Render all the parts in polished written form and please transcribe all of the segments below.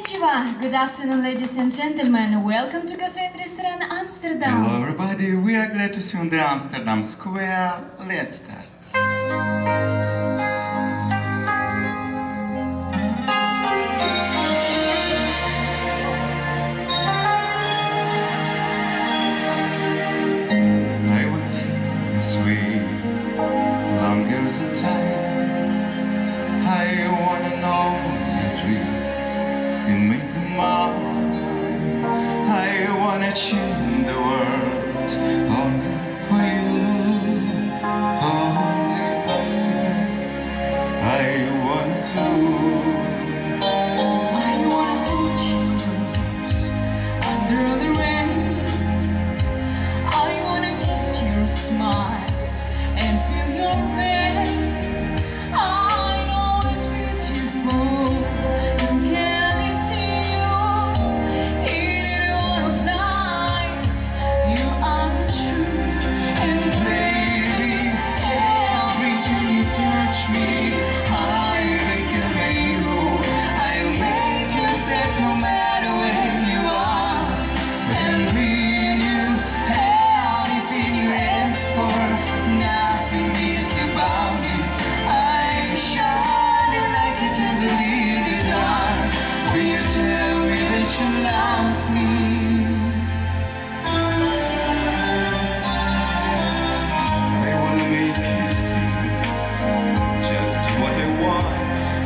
Konnichiwa. Good afternoon, ladies and gentlemen. Welcome to Cafe and Restaurant Amsterdam. Hello everybody, we are glad to see you on the Amsterdam Square. Let's start. I wanna feel this way longer than time. I wanna know your dreams and make them mine. I wanna change the world only for you. All the impossible I wanna do. I wanna hold you under the rain. I wanna kiss your smile and feel your pain. I know it's beautiful. You can it to you. In all of lives, you are the truth. And baby, every time you touch me, I become a hero. I'll make you safe no matter where you are. And with you, anything you ask for, nothing is about me. I'm shining like a candle in the dark. When you tell me that you love me, I wanna make you see just what I want.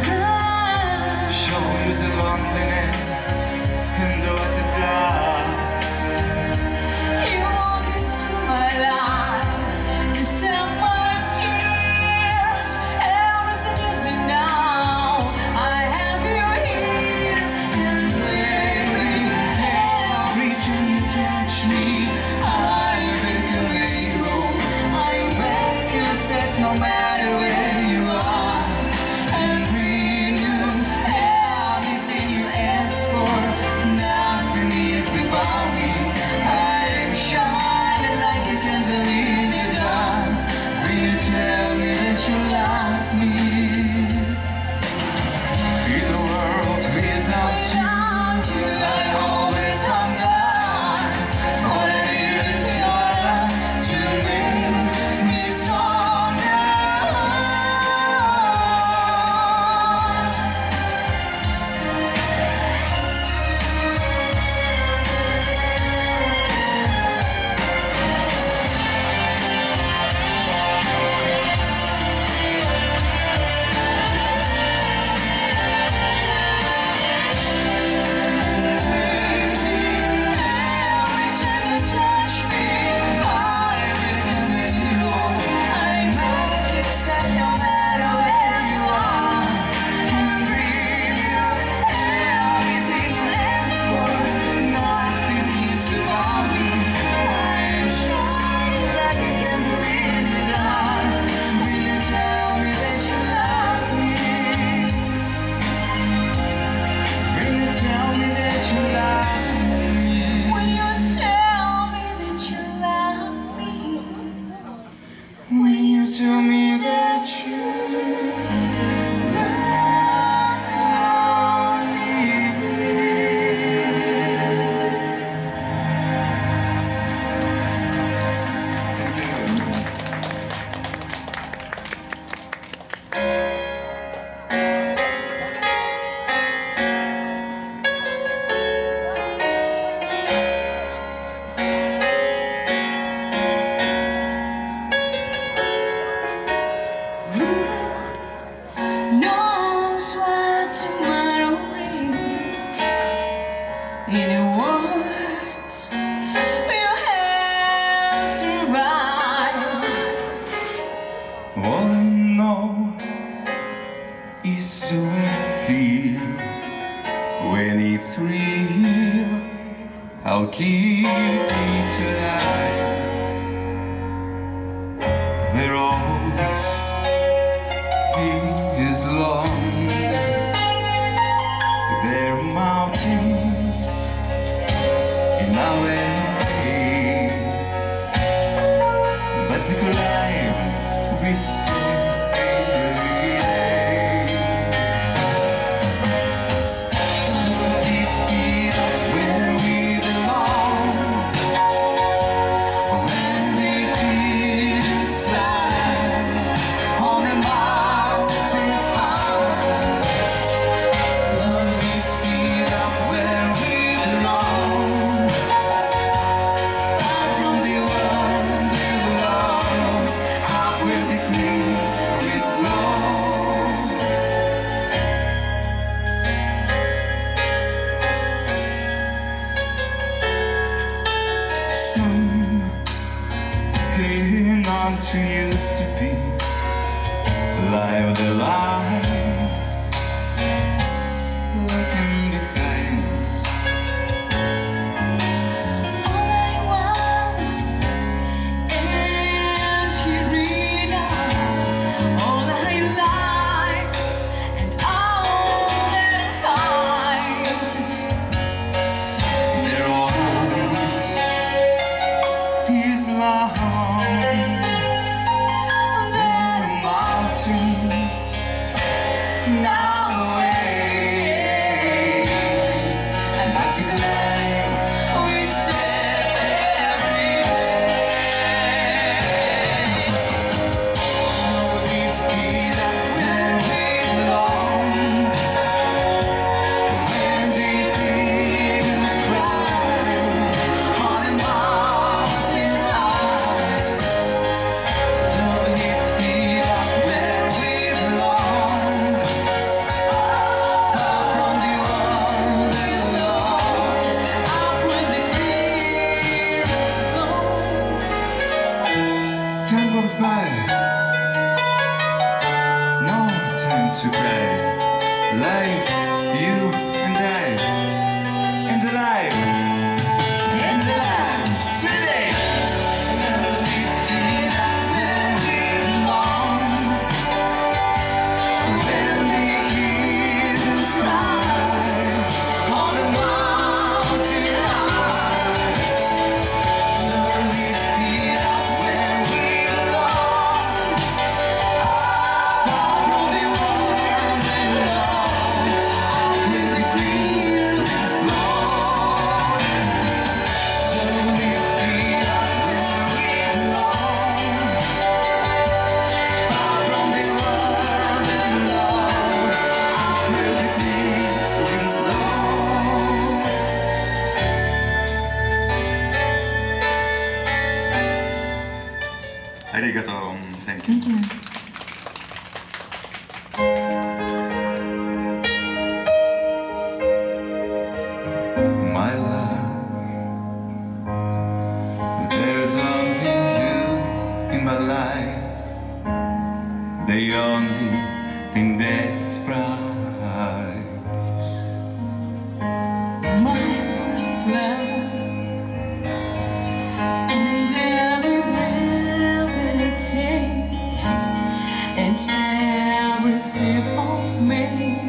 Show you the loneliness and what it does. you walk into my life to stop my tears. Everything is now. I have you here, and baby, every time you touch me, I become a hero. I make you safe no matter where you are. And bring you anything you ask for, nothing is about me. I'm shining like a candle in the dark. When you tell me that you love me. In a world without you, I always hunger. What I need is your love to make me stronger. Every time you touch me, I become a hero. I make it safe no matter where you are. And bring you anything you ask for, nothing is about me. I'm shining like a candle in the dark. When you tell me that you love me. when you tell me that you love me. When you tell me that you love me. When you tell me that you Knows what tomorrow brings. Any words will help survive. all I know is the way I feel when it's real. I'll keep it alive. The road is long. There are mountains in our way, but to climb we still every day. what you used to be. Live the lights, looking behind. All I want and you read out all the highlights and all that I find. There always is love. There are mountains now away, and back to climb we step every day. We've been up where we belong. When the eagles cry on a mountain high, We've been up where we belong. far from the world below, up where the clearest glow. Time goes by, no time to cry. Life's you and I, and alive, And alive today. We've been up where we belong. When the eagles cry on a mountain high, we've been up where we belong. Far from the world below, up where the breeze blows. We've been up where we belong. Far from the world below, up where the breeze blows. Arigato, thank you. My love, there's only you in my life, the only thing that's bright. My first love, and every breath that it takes, and every step of make.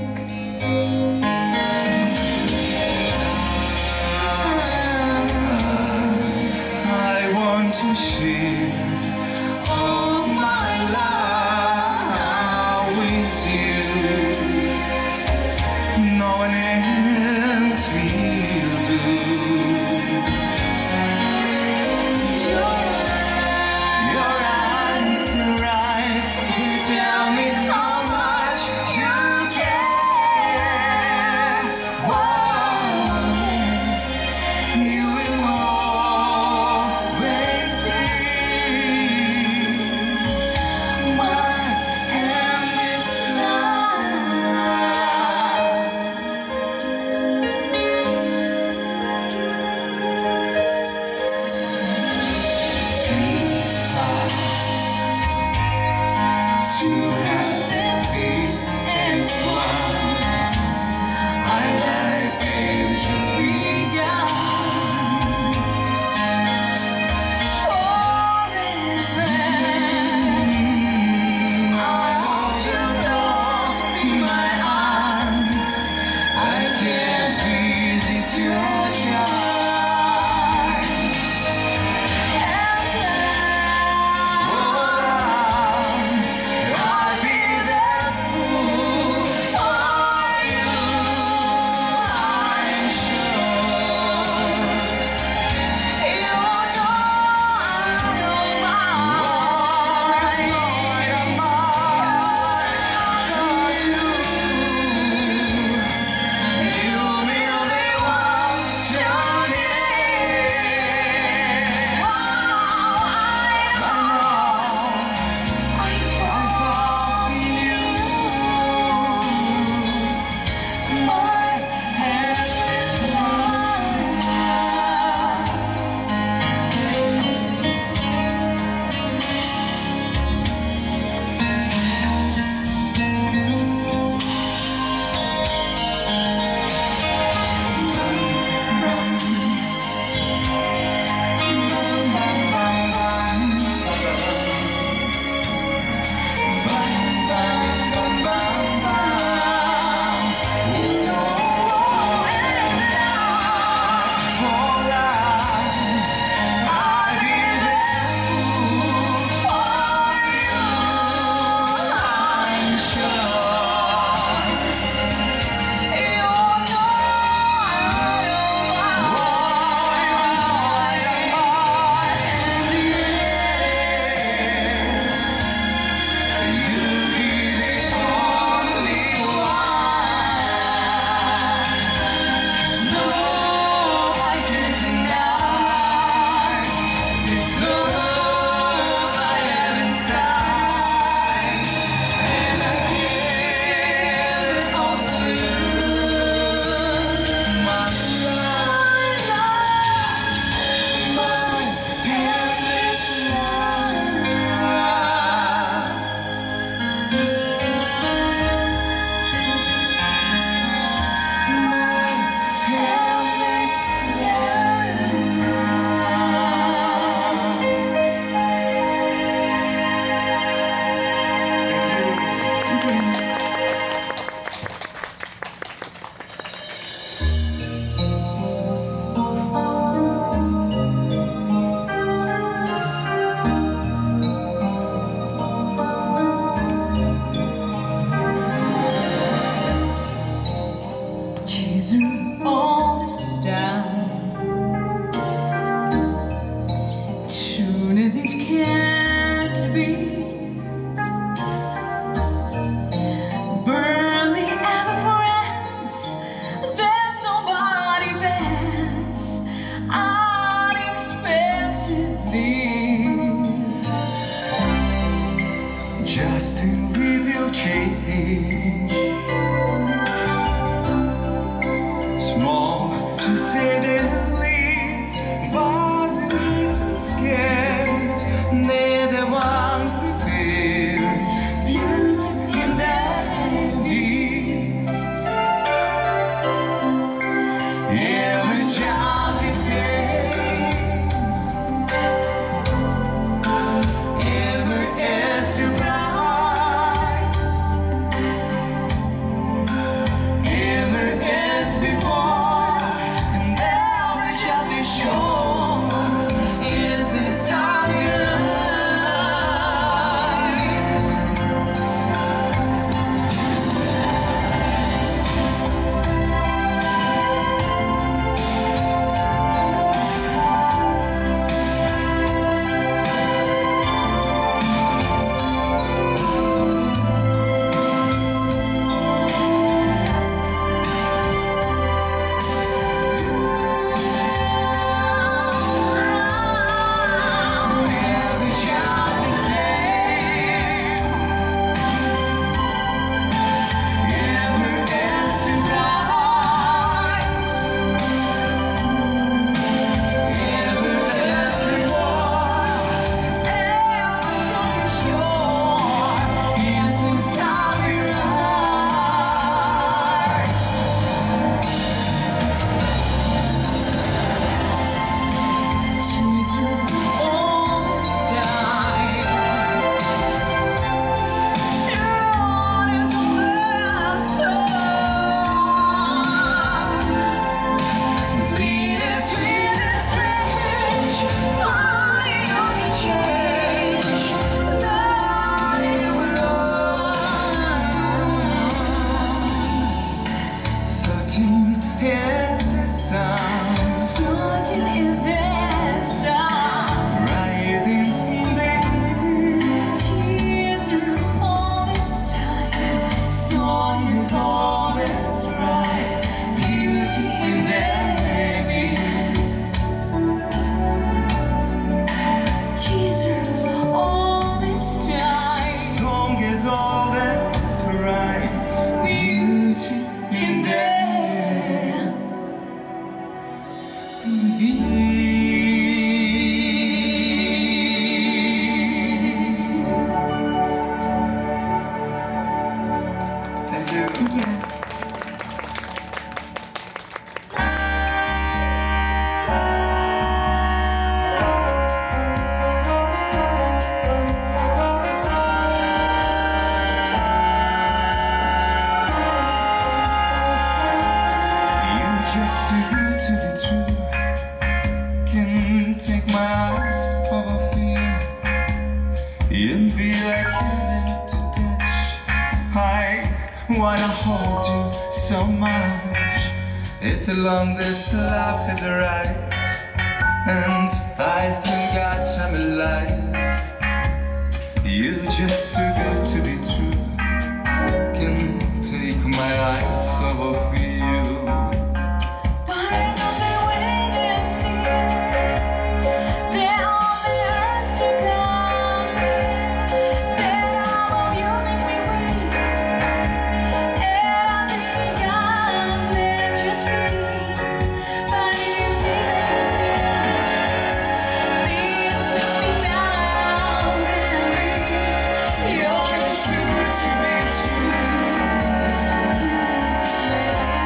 I want to share all my life with you. No one else will do. Your eyes are right. You tell me how much you care. Always, you will always be My endless love. Tears are always down. True that it can't be. Barely ever friends. That somebody bends unexpectedly. Just a little change, small to say the least, wasn't even scared, neither one prepared. Beauty in that beast. Every child is same, ever as surprise, ever as before, and every child is sure is this time your eyes. Every child is same, ever as surprise, ever as before, and every child is sure is inside your eyes. Tears are always down. Short as the sun. Bleed as sweet as strange. Body only change. Not even Certain is the sound, Certain is their sound. riding in the Tears are always time. Song is all that's right. Beauty in their beast. Tears are always time. song is all that's right. Beauty in their beast. Thank you. You're just too good to be true. Can't take my eyes off of you. You'd be like heaven to touch. I wanna hold you so much. If the longest love has arrived, and I think our time alive. You're just too good to be true. Can't take my eyes off of you. Why don't they wait and steer? They're only ours to come here. That all of you make me weak, and I think I'd let you speak. But if you feel like a please let's be down and read. You're just too good to be true. Can't let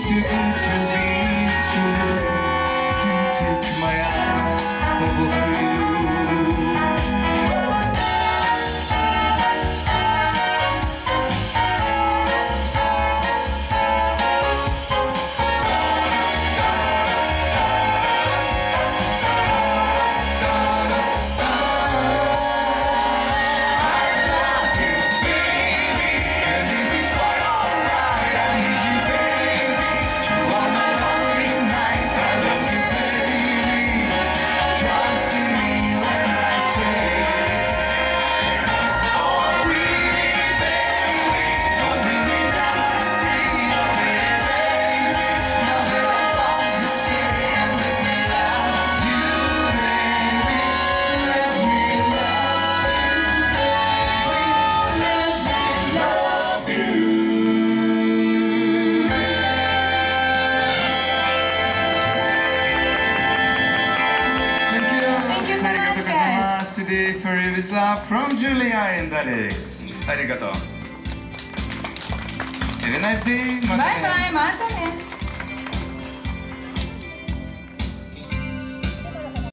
too good to be true. Can't take my eyes off of you. Today for Rivis Love from Julia and Alex. Arigato. Have a nice day. バイバイ、またね。